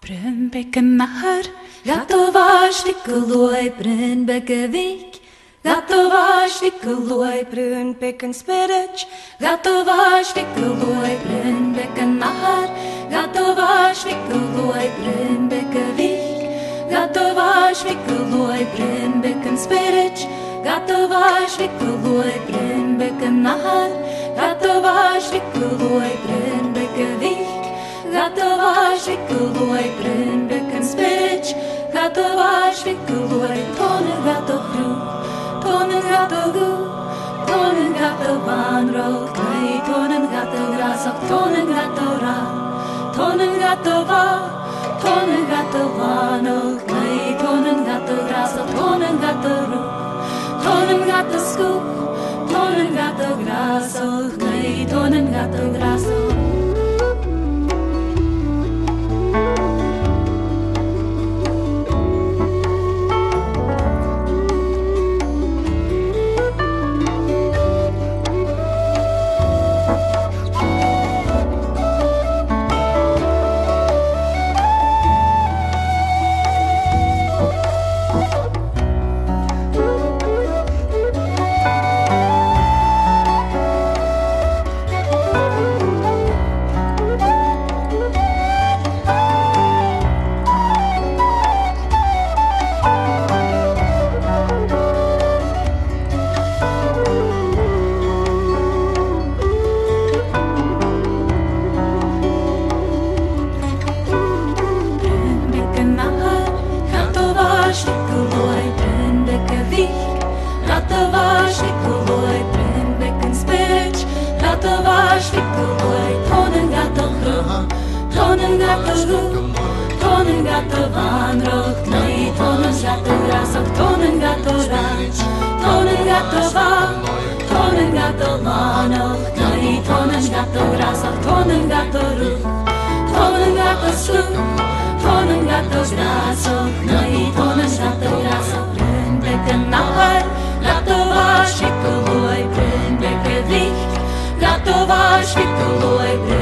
Brunbecken nahar, gatova stikkeloi, Brunbecken vik. Gatova stikkeloi, Brunbecken spirich. Gatova stikkeloi, Brunbecken nahar. Gatova stikkeloi, Brunbecken vik. Gatova stikkeloi, Brunbecken spirich. Gatova stikkeloi, Brunbecken nahar. Gatova stikkeloi, Brunbecken vik. Gatova svikkeloi, Brunbecken spirich. Gatova svikkeloi, tonen gatogru. Tonen gatogu, tonen gatovanro. Klei tonen gatograzok, tonen gatora. Tonen gatova, tonen gatovano. Klei tonen gatograzok, tonen gatoru. Tonen gatosku, tonen gatograzok. Klei tonen gatograzok. Tonen gatovanro, klei tonen gatograzok, tonen gatora. Tonen gatova, tonen gatovano, klei tonen gatograzok, tonen gatoru. Tonen gatosku, tonen gatograzok, klei tonen gatograzok. Brunbecken nahar, gatova svikkeloi, Brunbecken vik. Gatova svikkeloi,